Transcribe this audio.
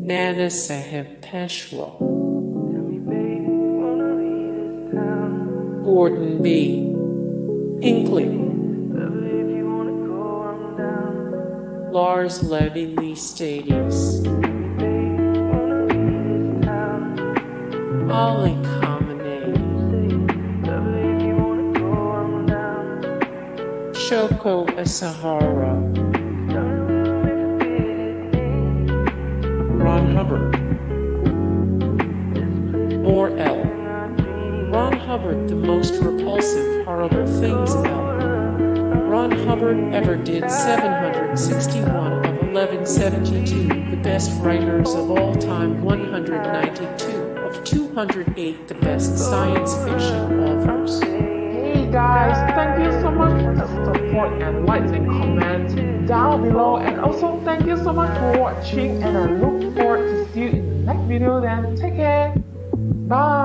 Nana Sahib Peshwa, Gordon B. Hinckley, Lars Levi Lstadius, Ali Khamenei, Shoko Asahara, Ron Hubbard, or L. Ron Hubbard, the most repulsive, horrible things L. Ron Hubbard ever did 761 of 1172, the best writers of all time 192 of 208, the best science fiction authors. Hey guys, thank you so much for the support and likes and comments down below, and also thank you so much for watching, and I look forward to see you in the next video. Then take care, bye.